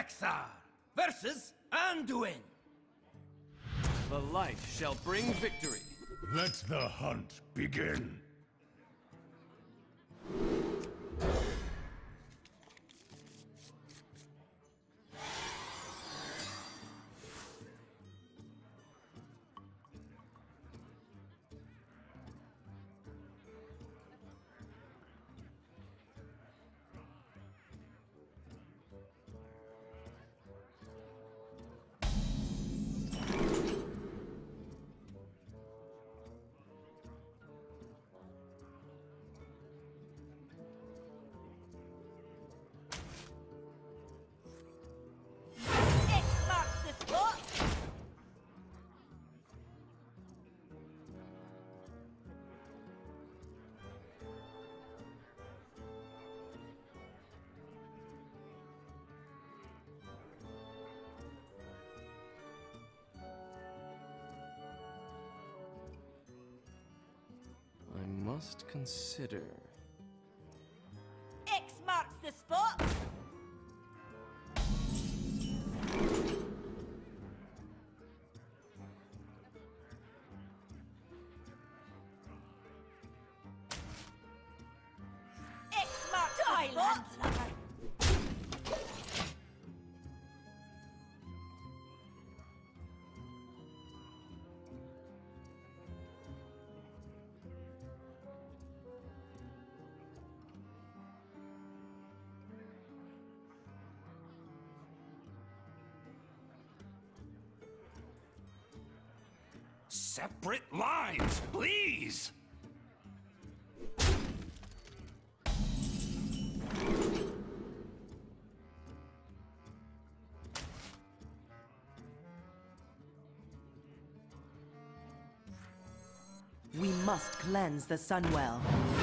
Rexxar versus Anduin. The light shall bring victory. Let the hunt begin. I must consider. X marks the spot. X marks the spot. Separate lines, please! We must cleanse the Sunwell.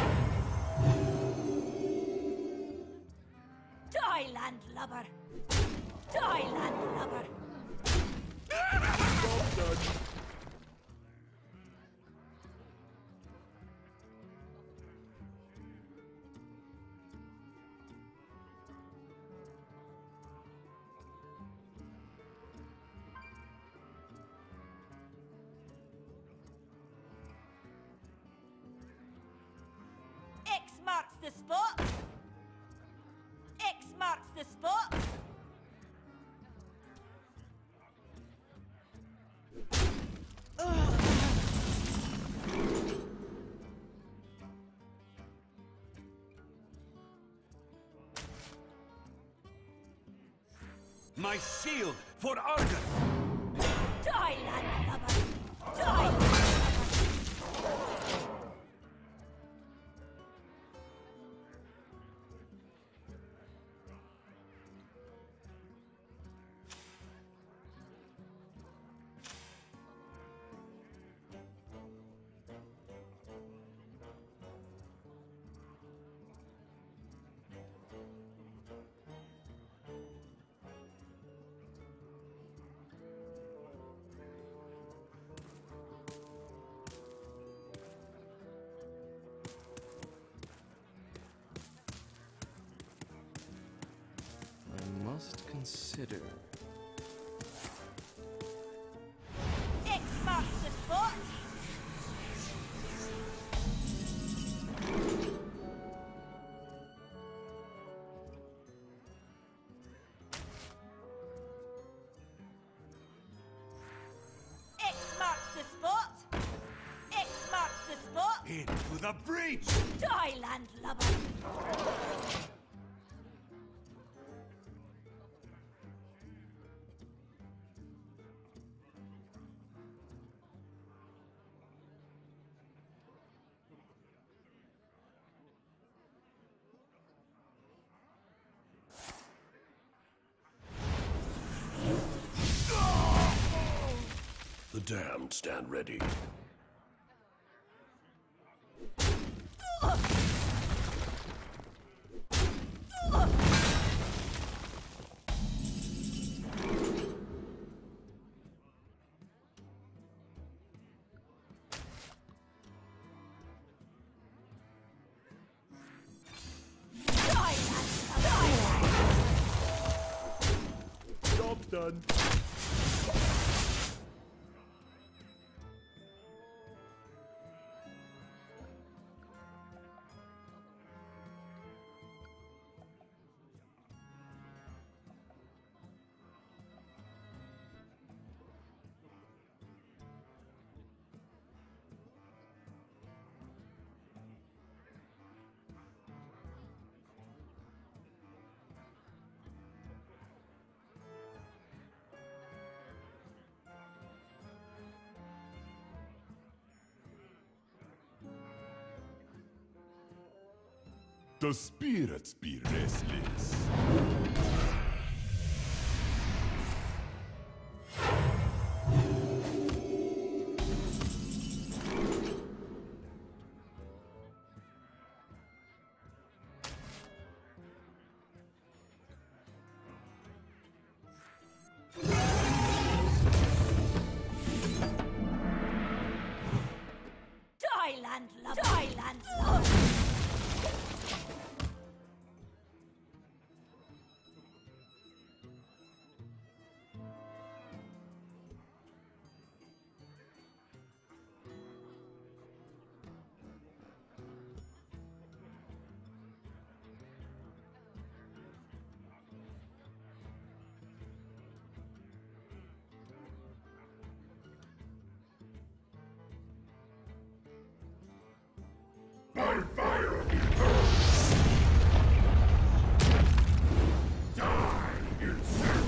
Die, landlubber! Die, landlubber! X marks the spot. X marks the spot. My shield for Argus! Die, landlubber! Die, landlubber! I must consider. X marks the spot. X marks the spot. X marks the spot. Into the breach! Die, landlubber! The damned stand ready. done. The spirits be restless. Die, landlubber! Die, landlubber! By fire! Die, insect!